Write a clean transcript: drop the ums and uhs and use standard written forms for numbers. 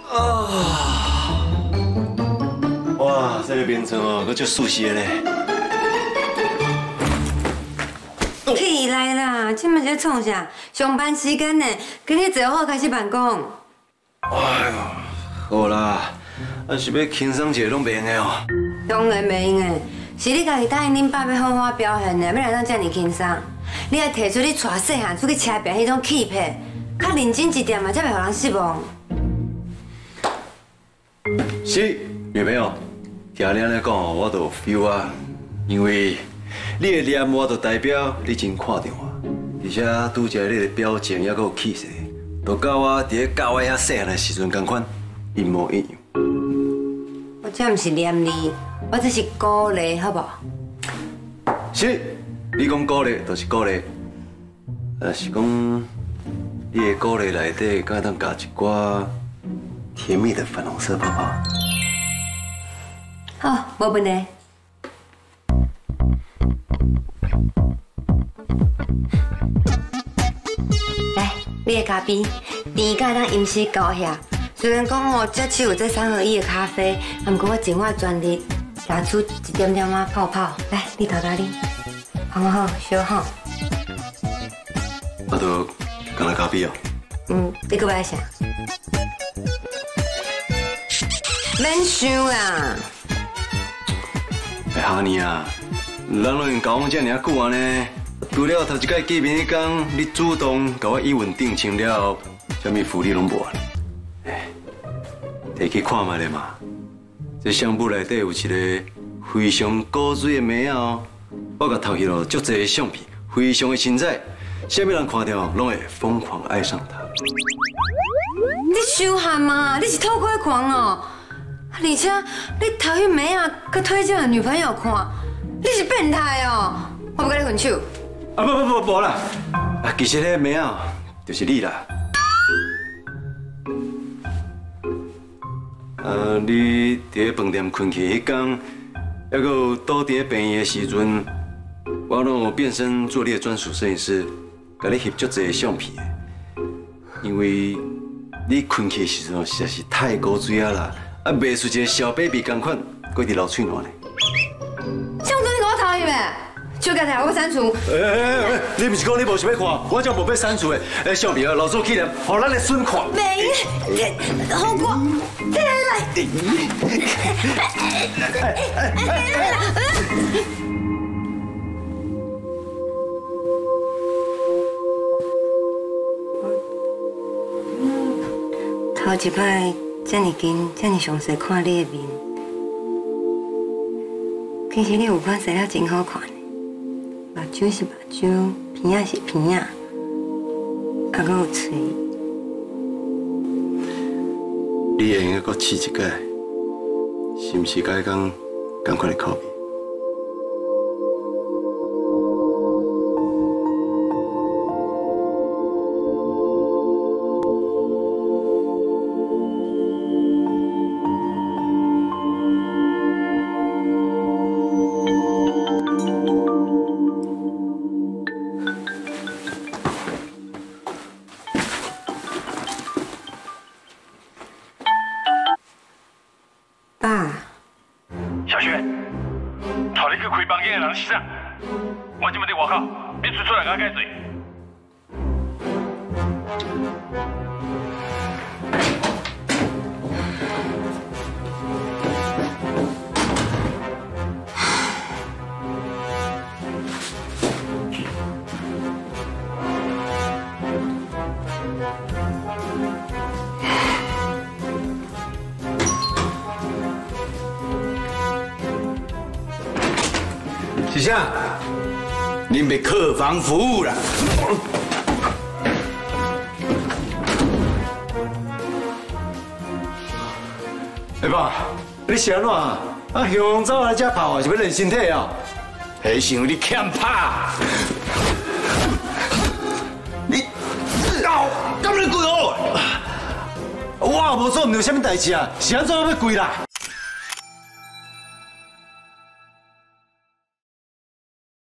哇，这个眠床哦，佫足舒适的咧。 起来啦！今麦在创啥？上班时间呢，今日坐好开始办公。 哎呦，好啦，啊是要轻松一下拢袂用的哦。 当然袂用的，是你家己答应恁爸要好好表现的，要来当遮尔轻松。你要提出你带细汉出去车边迄种气魄，较认真一点嘛，才袂互人失望。 是，女朋友，听你安尼讲哦，我都有 feel 啊，因为你的脸，我就代表你真看重我，而且拄则你的表情也佮有气势，都甲我伫咧教我遐细汉的时阵同款，一模一样。 我这毋是念你，我这是鼓励，好不？ 是，你讲鼓励就是鼓励，是讲你的鼓励内底敢当加一寡甜蜜的粉红色泡泡。 好，无问题。来，你的咖啡，甜甲当饮食高遐。虽然讲哦，这只有这3合1的咖啡，不过我尽我全力，拿出一点点仔泡泡。来，你头家啉，好好小好。 我都干了咖啡哦。 你搁要啥？免想啦。 哎哈尼啊，人都用交往这尔久啊呢，除了头一摆见面迄天，你主动甲我语文定情了后，啥物福利拢无啊？哎，摕去看卖咧嘛，这相簿内底有一个非常古锥的妹仔哦，我甲偷翕了足侪相片，非常的精彩，啥物人看到拢会疯狂爱上她。 你伤害嘛？你是偷窥狂哦！而且你偷翕妹啊，佮推荐女朋友看，你是变态哦！我要跟你分手。 啊不啦！啊，其实迄个妹仔就是你啦。你伫咧饭店困去迄天，还有倒伫咧病院的时阵，我拢有变身做你的专属摄影师，甲你翕足侪相片的。因为你困去的时阵实在是太古锥啊啦！啊，袂出一个小 baby 同款，规直流喙暖呢。 像昨天给我偷翕的，手机台我删除。 你不是讲你无想要看，我才无要删除的。相片啊，留作纪念，互咱的孙看。 没，好过，来。头一摆这么近，这么详细看你的面，其实你有款洗了真好看的，目睭是目睭，鼻仔是鼻仔，还佫有嘴。 你会用阁试一届，是毋是甲迄讲同款的口味？ 爸， 小轩，带你去开房间的人是啥？我今麦伫外口，你出来甲我解释。 是啥？恁要客房服务啦？ 哎爸，你是安怎啊？向走来遮跑啊，是要练身体啊？ 迄是因为你欠拍。你敢你跪哦？ 我也无做唔到啥物代志啊，是安怎要跪啦？